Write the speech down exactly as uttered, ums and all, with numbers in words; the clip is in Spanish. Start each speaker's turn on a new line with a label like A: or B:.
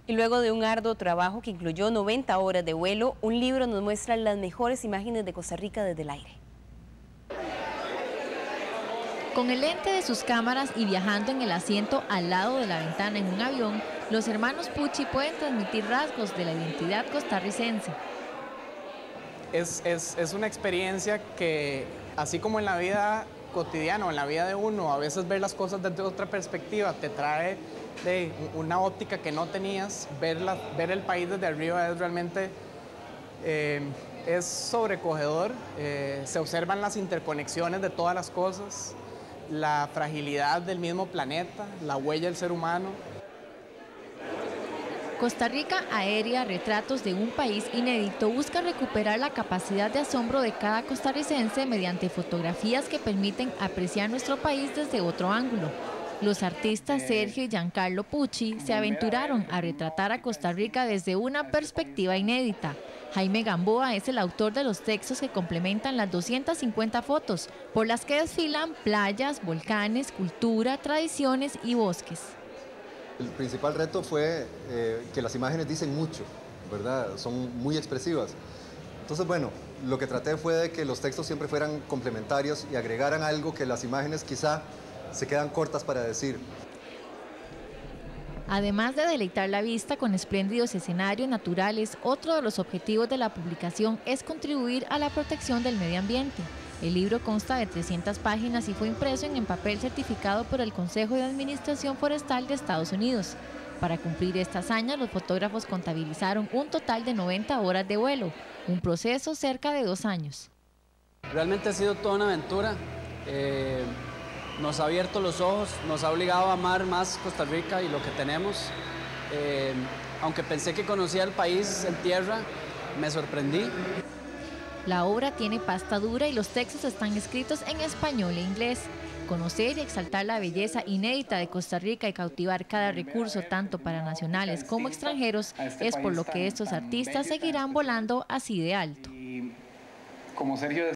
A: Y luego de un arduo trabajo que incluyó noventa horas de vuelo, un libro nos muestra las mejores imágenes de Costa Rica desde el aire.
B: Con el lente de sus cámaras y viajando en el asiento al lado de la ventana en un avión, los hermanos Pucci pueden transmitir rasgos de la identidad costarricense.
C: Es, es, es una experiencia que, así como en la vida cotidiana o en la vida de uno, a veces ver las cosas desde otra perspectiva te trae de una óptica que no tenías. Ver, la, ver el país desde arriba es realmente eh, es sobrecogedor. Eh, se observan las interconexiones de todas las cosas, la fragilidad del mismo planeta, la huella del ser humano.
B: Costa Rica Aérea, retratos de un país inédito, busca recuperar la capacidad de asombro de cada costarricense mediante fotografías que permiten apreciar nuestro país desde otro ángulo. Los artistas Sergio y Giancarlo Pucci se aventuraron a retratar a Costa Rica desde una perspectiva inédita. Jaime Gamboa es el autor de los textos que complementan las doscientas cincuenta fotos, por las que desfilan playas, volcanes, cultura, tradiciones y bosques.
D: El principal reto fue eh, que las imágenes dicen mucho, ¿verdad? Son muy expresivas. Entonces, bueno, lo que traté fue de que los textos siempre fueran complementarios y agregaran algo que las imágenes quizá se quedan cortas para decir.
B: Además de deleitar la vista con espléndidos escenarios naturales, otro de los objetivos de la publicación es contribuir a la protección del medio ambiente. El libro consta de trescientas páginas y fue impreso en papel certificado por el Consejo de Administración Forestal de Estados Unidos. Para cumplir esta hazaña, los fotógrafos contabilizaron un total de noventa horas de vuelo, un proceso cerca de dos años.
E: Realmente ha sido toda una aventura. Eh, nos ha abierto los ojos, nos ha obligado a amar más Costa Rica y lo que tenemos. Eh, aunque pensé que conocía el país en tierra, me sorprendí.
B: La obra tiene pasta dura y los textos están escritos en español e inglés. Conocer y exaltar la belleza inédita de Costa Rica y cautivar cada recurso, tanto para nacionales como extranjeros, es por lo que estos artistas seguirán volando así de alto.
F: Como Sergio